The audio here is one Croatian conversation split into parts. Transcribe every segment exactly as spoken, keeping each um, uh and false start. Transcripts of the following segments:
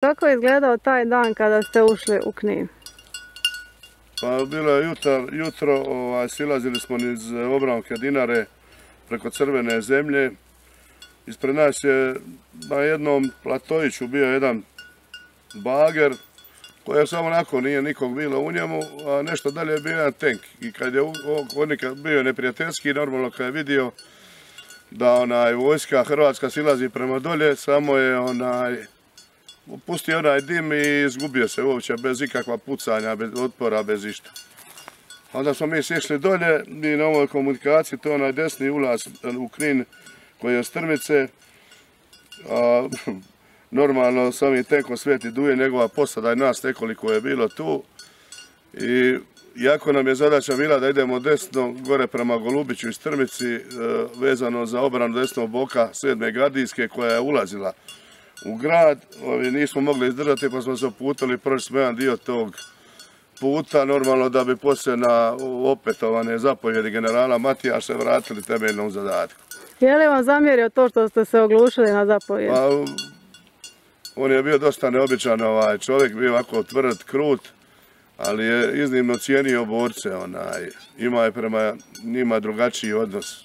kako je izgledao taj dan kada ste ušli u Knin? Pa bilo je jutro, jutro ovaj, silazili smo iz obranke Dinare preko Crvene zemlje. Ispred nas je na jednom platojiću bio jedan bager koji je samo onako, nije nikog bilo u njemu, a nešto dalje je bio jedan tank. I kad je on bio neprijateljski, normalno kad je vidio da onaj vojska hrvatska silazi prema dolje, samo je onaj pustio onaj dim i izgubio se uopće bez ikakva pucanja, bez otpora, bez išta. Onda smo mi sišli dolje i na ovoj komunikaciji, to je onaj desni ulaz u Knin koji je od Strmice. A, normalno s ovim tenkom Sveti Duje, njegova posada i nas nekoliko je bilo tu. I iako nam je zadaća bila da idemo desno gore prema Golubiću i Strmici, vezano za obranu desnog boka sedme gardijske koja je ulazila u grad, nismo mogli izdržati pa smo se uputili, prošli smo jedan dio tog puta, normalno da bi poslije na opetovane zapovjedi generala Matija se vratili temeljnom zadatku. Je li vam zamjerio to što ste se oglušili na zapovjed? Pa, on je bio dosta neobičan ovaj čovjek, bio ovako tvrd, krut, ali je iznimno cijenio borce, onaj, ima je prema njima drugačiji odnos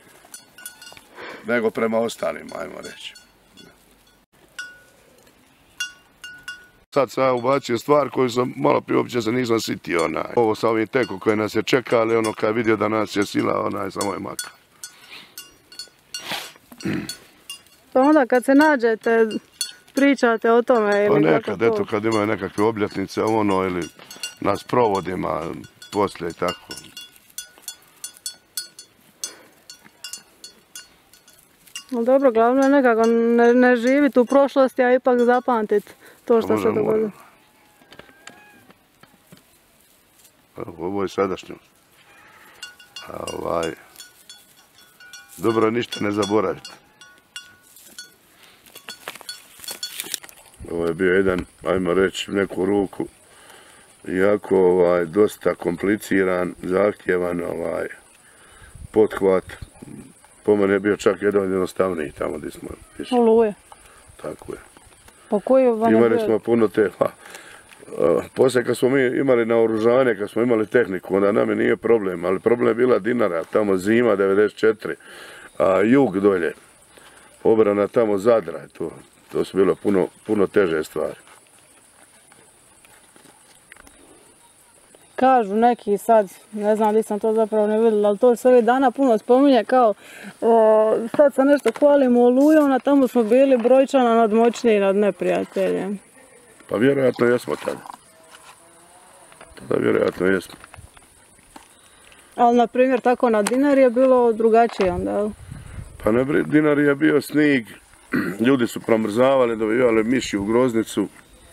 nego prema ostalima, ajmo reći. Sad sam ja ubacio stvar koju sam malo prije uopće se nisam sitio, onaj. Ovo sa ovim tekom koji nas je čekali, ono kad je vidio da nas je sila, onaj, samo je maka. Pa onda kad se nađete, pričate o tome ili... Pa nekad, eto, kad imaju nekakve obljetnice, ono, ili nas provodima, poslije i tako. Dobro, glavno je nekako ne, ne živiti u prošlosti, a ipak zapamtiti to što se dogodilo. Ovo je sadašnjost. Ovaj, dobro, ništa ne zaboraviti. Ovo je bio jedan, ajmo reći, neku ruku, iako ovaj, dosta kompliciran, zahtjevan ovaj, pothvat. Po mene je bio čak jedan od jednostavnijih tamo gdje smo išli. Oluje. Tako je. Po koji vam je bio? Imali smo puno te, pa, uh, poslije kad smo mi imali naoružanje, kad smo imali tehniku, onda nam je nije problem, ali problem je bila Dinara, tamo zima devedeset četiri, a jug dolje, obrana tamo Zadra, to, to su bilo puno, puno teže stvari. Kažu neki sad, ne znam gdje sam to zapravo ne vidjela, ali to se ovih dana puno spominje kao o, sad se nešto hvalimo Olujom, a tamo smo bili brojčano nadmoćniji nad neprijateljem. Pa vjerojatno jesmo tada. Tada vjerojatno jesmo. Ali na primjer tako na Dinari je bilo drugačije onda, jel? Pa na Dinari je bio snig, ljudi su promrzavali, dobivali miši u groznicu.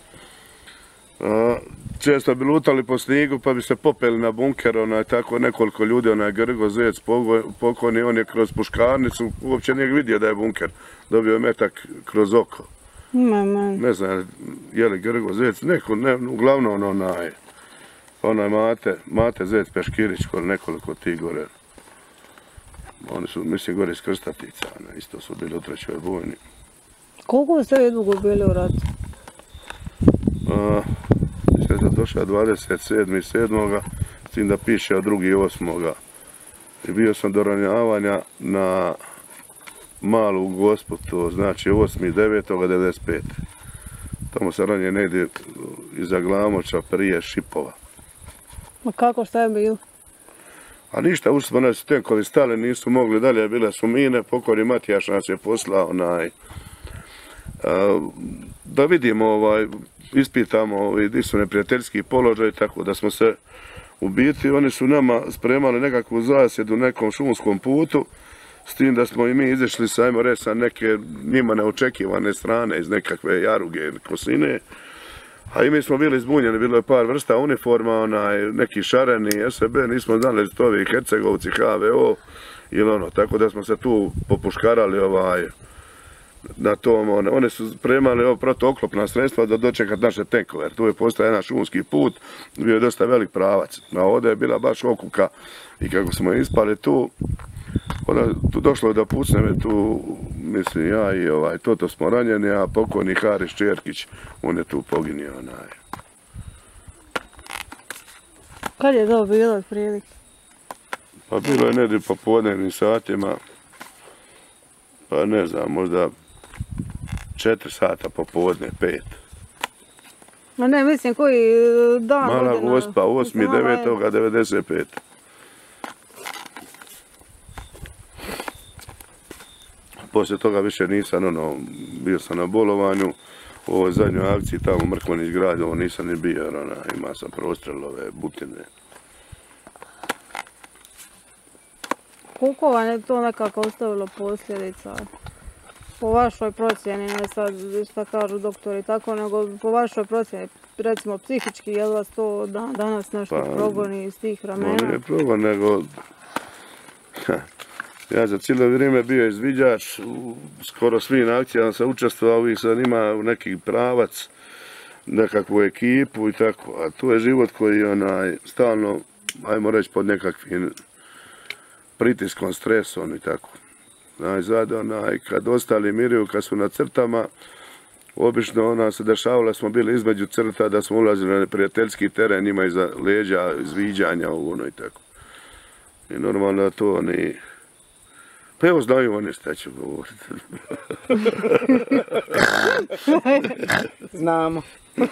A, često bi lutali po snigu pa bi se popeli na bunker, onaj, tako nekoliko ljudi, onaj Grgo Zec pokojni, on je kroz puškarnicu, uopće nije vidio da je bunker, dobio je metak kroz oko. Ne, ne. Ne znam, je li Grgo Zec, neko, ne, uglavnom onaj, onaj Mate, Mate Zec Peškirić, kod nekoliko tih gore. Oni su, mislim, gore iz Krstatica, ne, isto su bili u trećoj bojni. Koliko ste vi dugo bili u ratu? A, mislim da sam došao dvadeset sedmog sedmog s tim da piše od drugog osmog I bio sam do ranjavanja na Malu Gospu, to znači osmi devetog devedeset pete Tamo sam ranjen negdje iza Glamoča prije Šipova. A kako, šta je bilo? A ništa, ušli smo, su tenkovi stali, nisu mogli dalje, bile su mine, pokojni Matijaš nas je poslao onaj, a, da vidimo, ovaj, ispitamo gdje su neprijateljski položaj, tako da smo se u biti, oni su nama spremali nekakvu zasjedu u nekom šumskom putu, s tim da smo i mi izašli sa, ajmo reći, sa neke njima neočekivane strane iz nekakve jaruge ili kosine. A i mi smo bili zbunjeni, bilo je par vrsta uniforma, onaj, neki šareni, S B, nismo znali što ovi Hercegovci, H V O ili ono, tako da smo se tu popuškarali ovaj, na tom, one, one su spremali ovo protooklopna sredstva da dočekat naše tenkove, jer tu je postao jedan šumski put, bio je dosta velik pravac, a ovdje je bila baš okuka i kako smo ispali tu, onda tu došlo je da pucne tu mislim ja i ovaj, Toto smo ranjeni, a pokojni Haris Čerkić, on je tu poginio, onaj. Kad je to bilo otprilike? Pa bilo je negdje po popodnevnim satima, pa ne znam, možda četiri sata popodne, pet. Ma ne, mislim, koji dan? Mala godina? Gospa, osmi devetog devedeset pet. Poslije toga više nisam, ono, bio sam na bolovanju, u ovoj zadnjoj akciji tamo Mrkvanić grad, ovo nisam ni bio, jer ona, ima sam prostrelove, butine. Koliko vam je to nekako ostavilo posljedica? Po vašoj procjeni, ne sad šta kažu doktori tako, nego po vašoj procjeni, recimo psihički, je li vas to dan, danas nešto Pa, progoni iz tih vremena? No nije progon, nego... Ja za cijelo vrijeme bio izviđač, u skoro svim akcijama sam učestvovao, uvijek sam imao neki pravac, nekakvu ekipu i tako, a tu je život koji je onaj, stalno, ajmo reći, pod nekakvim pritiskom, stresom i tako. Najzad, onaj, kad ostali miruju, kad su na crtama, obično ona se dešavala, smo bili između crta, da smo ulazili na prijateljski teren, ima iza leđa, izviđanja, ovo ono i tako. I normalno da to oni... Pa evo znaju oni šta ću govoriti. Znamo.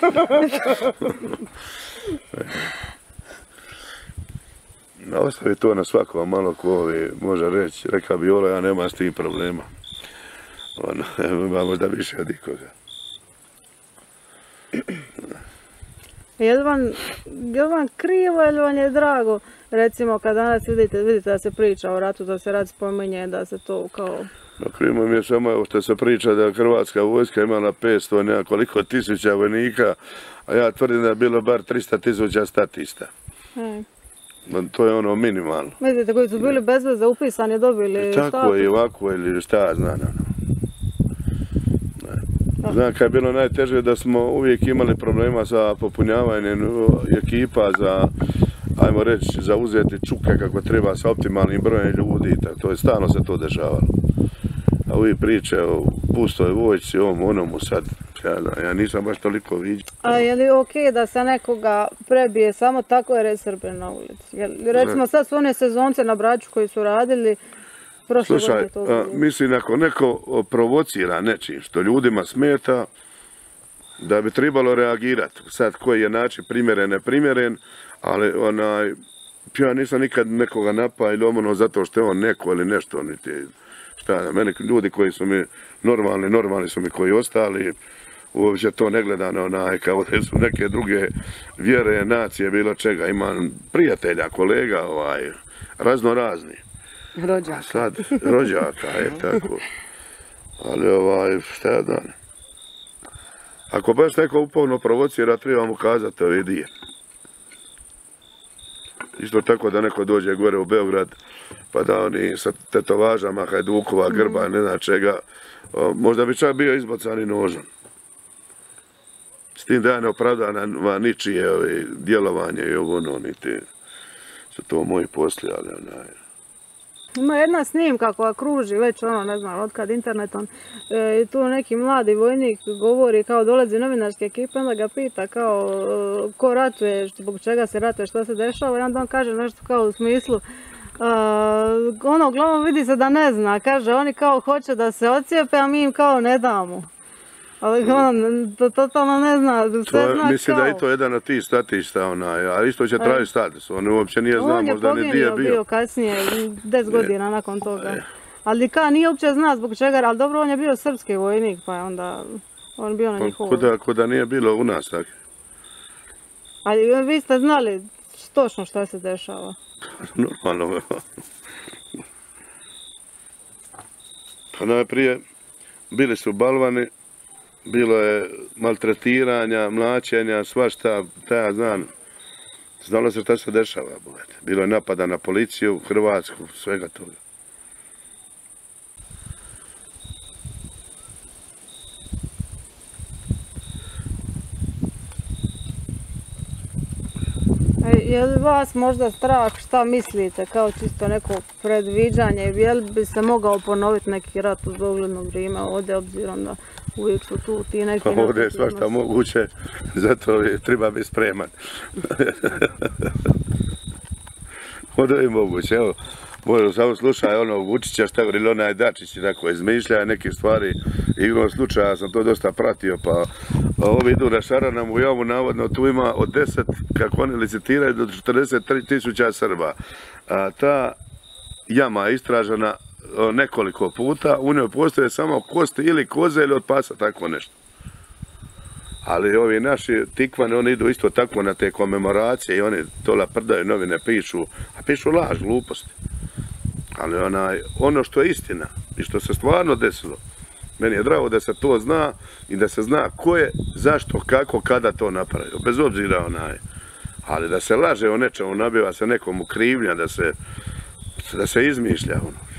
Ostavi to na svakom malo ko ovi može reći. Reka bi Ola, ja nemam s tim problema. Ono, ima možda više od ikoga. Je li vam, je li vam krivo ili vam je drago? Recimo kad danas vidite, vidite da se priča o ratu, da se rat spominje, da se to kao... No, krivo mi je samo evo što se priča da Hrvatska vojska imala petsto nekoliko tisuća vojnika, a ja tvrdim da je bilo bar tristo tisuća statista. E. To je ono minimalno. Mislite koji su bili bez veze upisani, dobili Tako status? i ovako ili šta znam. Ono. Znam kad je bilo najteže da smo uvijek imali problema sa popunjavanjem ekipa za, ajmo reći, za uzeti čuke kako treba sa optimalnim brojem ljudi. To je stalno se to dešavalo. A uvijek priče o pustoj vojsci, ovom onomu sad. Ja, ja nisam baš toliko vidio. A je li okej da se nekoga prebije samo tako jer je Srbin na ulici? Jel, recimo sad su one sezonce na Braču koji su radili, prošle Slušaj, godine to a, bilo. mislim ako neko provocira nečim što ljudima smeta, da bi trebalo reagirati. Sad koji je način primjeren, neprimjeren, ali onaj, ja nisam nikad nekoga napao ili ono zato što je on neko ili nešto, niti šta, meni ljudi koji su mi normalni, normalni su mi koji ostali, uopće to ne gledano onaj, kao da su neke druge vjere, nacije, bilo čega. Imam prijatelja, kolega, ovaj, razno razni. Rođaka. Sad, rođaka, je tako. Ali ovaj, šta ja dan? Ako baš neko uporno provocira, treba mu kazati, to vidi je. Isto tako da neko dođe gore u Beograd, pa da oni sa tetovažama, Hajdukova, grba, ne zna čega, možda bi čak bio izbacani nožom. S tim da ja ne opravdam ničije djelovanje i ovo ono, niti su to moji posli, ali onaj... Ima jedna snimka koja kruži već ono, ne znam, otkad internetom, e, tu neki mladi vojnik govori kao dolazi novinarske ekipe, onda ga pita kao e, ko ratuje, zbog čega se ratuje, što se dešava i onda on kaže nešto kao u smislu e, ono, uglavnom vidi se da ne zna, kaže oni kao hoće da se ocijepe, a mi im kao ne damo. Ali on to totalno ne zna, sve To je, zna mislim kao. da je to jedan od tih statišta, onaj, ali isto će trajati status, on uopće nije znao, možda ni gdje je On je poginuo bio bio. kasnije, deset godina nakon toga. Ali ka nije uopće zna zbog čega, ali dobro on je bio srpski vojnik, pa je onda on bio na njihovom. Kuda, kuda nije bilo u nas tako. Ali vi ste znali točno šta se dešava. Normalno. Pa najprije bili su balvani, bilo je maltretiranja, mlaćenja, svašta, šta ja znam. Znalo se šta se dešava, bogate. Bilo je napada na policiju, Hrvatsku, svega toga. Je li vas možda strah, šta mislite, kao čisto neko predviđanje, je li bi se mogao ponoviti neki rat uz dogledno vrijeme ovdje, obzirom da uvijek su tu ti neki... Ovdje je svašta moguće, zato treba biti spreman. Ovdje je moguće, evo, možda samo slušaj ono Vučića šta govori, ili onaj Dačić i tako izmišlja neke stvari. Igrom slučaja sam to dosta pratio, pa ovi idu na Šaranom u javu, navodno tu ima od deset, kako oni licitiraju, do četrdeset tri tisuća Srba. A ta jama je istražena nekoliko puta, u njoj postoje samo kosti ili koze ili od pasa, tako nešto. Ali ovi naši tikvani, oni idu isto tako na te komemoracije i oni to laprdaju, novine pišu, a pišu laž, gluposti. Ali onaj, ono što je istina i što se stvarno desilo, meni je drago da se to zna i da se zna ko je, zašto, kako, kada to napravio, bez obzira onaj. Ali da se laže o nečemu, nabiva se nekomu krivnja, da se, da se izmišlja ono.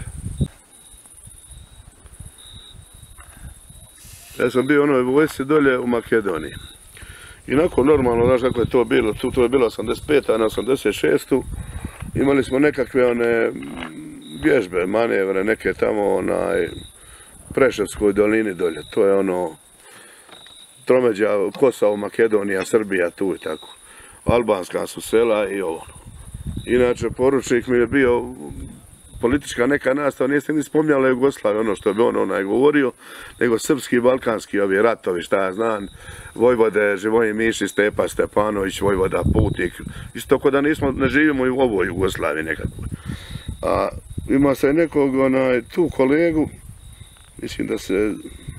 Ja sam bio u onoj vojsci dolje u Makedoniji. I nakon normalno, znaš kako je to bilo, tu to je bilo osamdeset peta na osamdeset šestu Imali smo nekakve one vježbe, manevre, neke tamo onaj Preševskoj dolini dolje. To je ono tromeđa Kosovo, Makedonija, Srbija, tu i tako. Albanska su sela i ovo. Inače, poručnik mi je bio politička neka nastava, niste ni spominjala Jugoslaviju, ono što bi on onaj govorio, nego srpski i balkanski ovi ratovi, šta ja znam, Vojvode, Živojin Mišić, Stepa Stepanović, Vojvoda Putnik, isto ko da nismo, ne živimo i u ovoj Jugoslaviji nekako. A ima se nekog onaj, tu kolegu, mislim da se,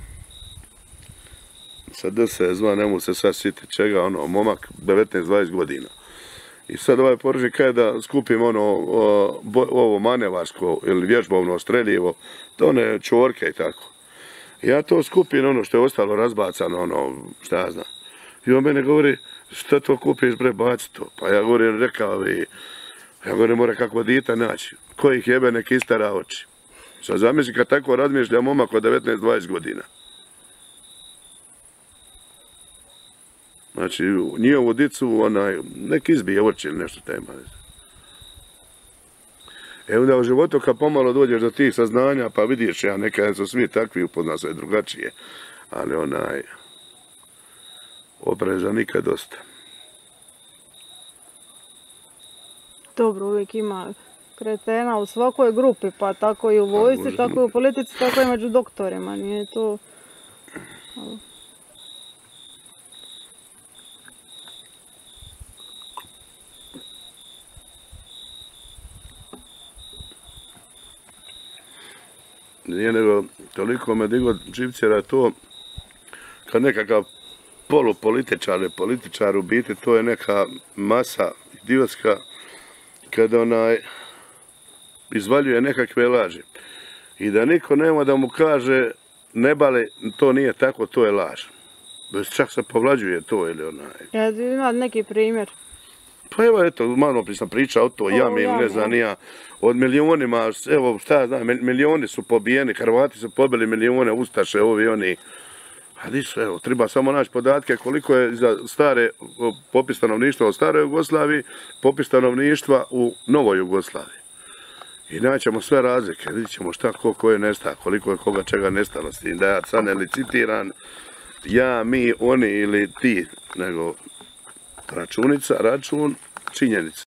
sad da se zva, ne mogu se sad sjetiti čega, ono, momak, devetnaest dvadeset godina. I sad ovaj poručnik kaže da skupim ono, ovo manevarsko ili vježbovno streljivo, to one čvorke i tako. Ja to skupim ono što je ostalo razbacano, ono, šta ja znam. I on mene govori, šta to kupiš bre, baci to. Pa ja govorim, rekao bi, ja govorim, mora kako dita naći. Ko ih jebe, nek istara oči. Sad zamisli kad tako razmišlja momak od devetnaest dvadeset godina. Znači, njihovu dicu, onaj, nek izbije oči ili nešto tema. E onda u životu kad pomalo dođeš do tih saznanja, pa vidiš, ja nekada su svi takvi, upozna sve drugačije, ali onaj, opreza nikad dosta. Dobro, uvijek ima kretena u svakoj grupi, pa tako i u vojsci, tako i u politici, tako i među doktorima, nije to... Nije nego toliko me digo živcera to kad nekakav polupolitičar ili političar u biti to je neka masa idiotska kada onaj izvaljuje nekakve laži i da niko nema da mu kaže ne bali to nije tako, to je laž. Čak se povlađuje to ili onaj. Ja ima neki primjer. Pa evo, eto, malo prije sam pričao o to, jami ili ne znam, nija, od milionima, evo, šta ja znam, milioni su pobijeni, Hrvati su pobili milijone, Ustaše, ovi, oni. A di su, evo, treba samo naći podatke koliko je za stare, popis stanovništva u staroj Jugoslaviji, popis stanovništva u novoj Jugoslaviji. I naćemo sve razlike, vidit ćemo šta, ko, ko je nesta, koliko je koga čega nestalo s tim, da ja sad ne licitiram, ja, mi, oni ili ti, nego... Računica, račun, činjenica.